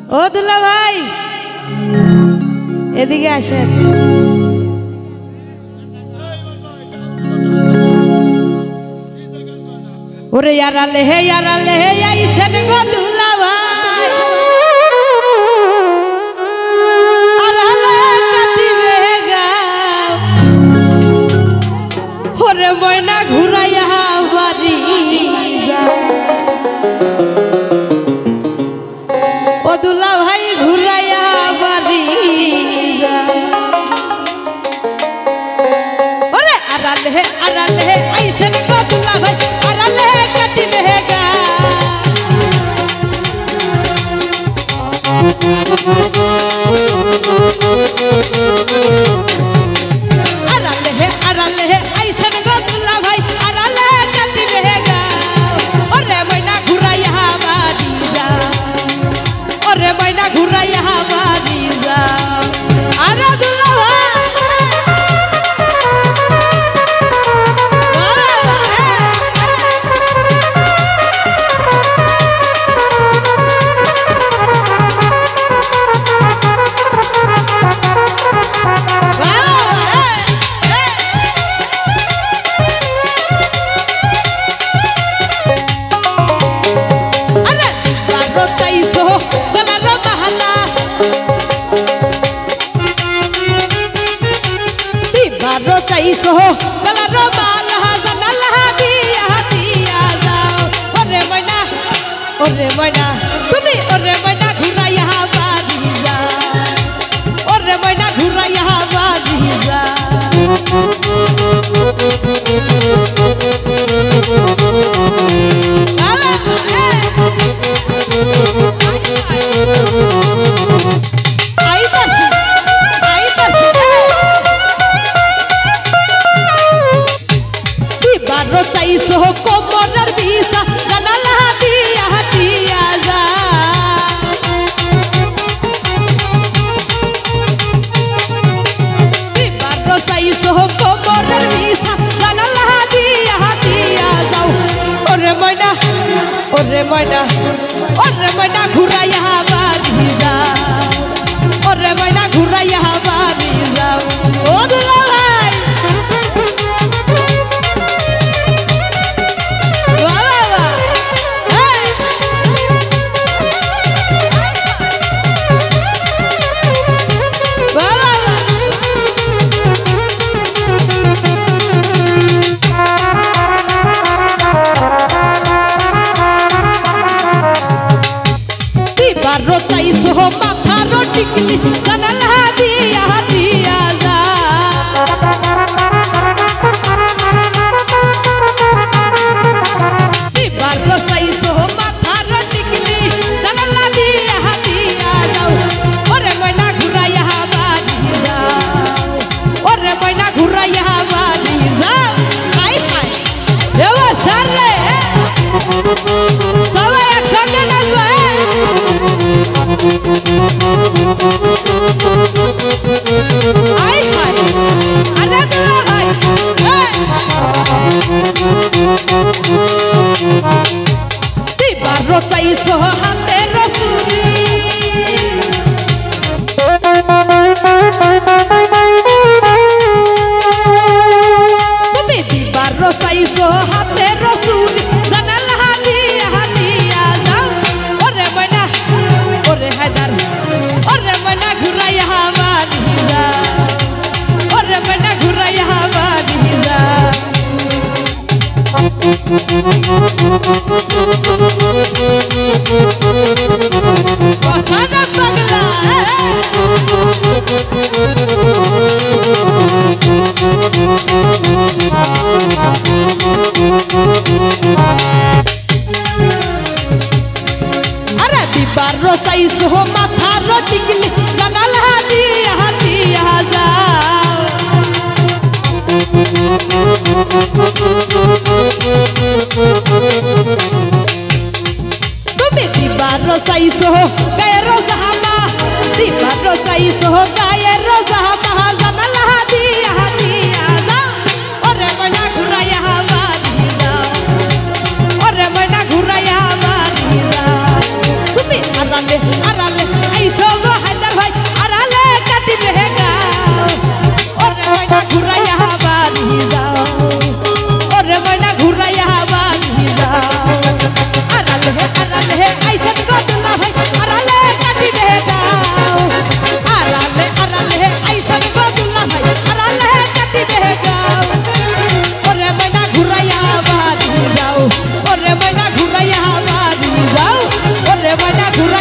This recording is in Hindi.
ও দুলা ভাই এদিকে আসেন। ওরে ইয়ারালে হে আইসেন গো দুলা ভাই আরালে কাটিবে গাও ওরে ময়না ঘুরাইয়া বাড়ি ও দুলা ভাই ঘুরাইয়া বাড়ি ওরে আরালে হে আইসেন গো দুলা ভাই আরালে কাটিবে গা আরালে হে আইসেন গো দুলা ভাই আরালে কাটিবে গা ওরে ময়না ঘুরাইয়া বাড়ি যা ওরে ময়না ঘুরাইয়া বাড়ি যা আরে দুলা ভাই ओरे मयना तुमी ओरे मयना घुराइया बाड़ी जा ओरे मयना घुराइया बाड़ी जा बारो चाइसो कोमरर बीसा जानला दिया जा बारो चाइसो कोमरर बीसा जानला दिया जाओ ओरे मयना घुराइया बाड़ी जा ओरे मयना घुराइया बाड़ी जा ओ दुला भाई रोताइसो माथा रो टिकली जानला दिया जा बार रोताइसो माथा रो टिकली जानला दिया जाओ ओरे मयना घुराइया बाड़ी जा ओरे मयना घुराइया बाड़ी जा हाय हाय एवा सारे सबाई एकसंगे नाचबो आई हाय अरे दुला भाई बारो चाइसो हाथे रसूली तुमी बारो चाइसो हाथे रसूली जानला दिया जाओ ओरे मयना ओरे हैदर ओरे मयना घुराइया बाड़ी जा ओरे मयना घुराइया बाड़ी जा बसाना पगला अरे बारो चाइसो माथा रो टिकली जानला दिया जा तुमी बारो चाइसो गायरो जहामा बारो चाइसो गायरो जहामा जानला दिया जा ओरे मयना घुराइया बाड़ी जा ओरे मयना घुराइया बाड़ी जा तुमी अराले হে আইসন গদুল্লা ভাই আরালে কাটি রে গাও আরালে হে আইসন গদুল্লা ভাই আরালে কাটি রে গাও ওরে ময়না ঘুরাইয়া বাড়ি যাও ওরে ময়না ঘুরাইয়া বাড়ি যাও ওরে ময়না ঘুরা